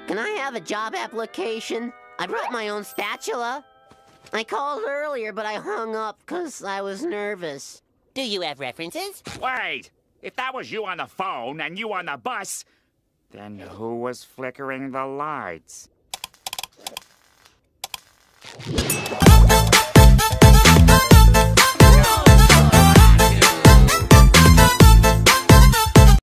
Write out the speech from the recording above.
Can I have a job application? I brought my own spatula. I called earlier, but I hung up because I was nervous. Do you have references? Wait! If that was you on the phone and you on the bus, then who was flickering the lights?